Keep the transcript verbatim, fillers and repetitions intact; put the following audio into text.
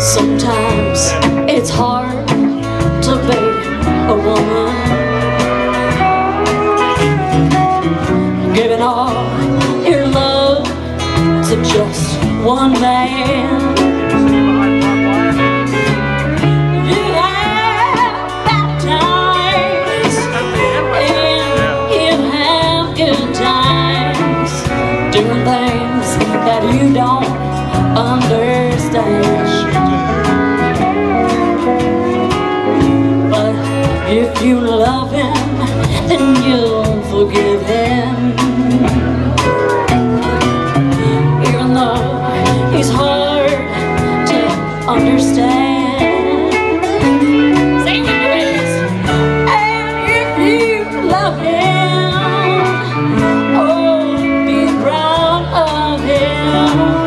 Sometimes it's hard to be a woman, giving all your love to just one man. You have bad times and you have good times, doing things that you don't understand. But if you love him, then you'll forgive him, even though he's hard to understand. Sing it, please. And if you love him, oh, be proud of him.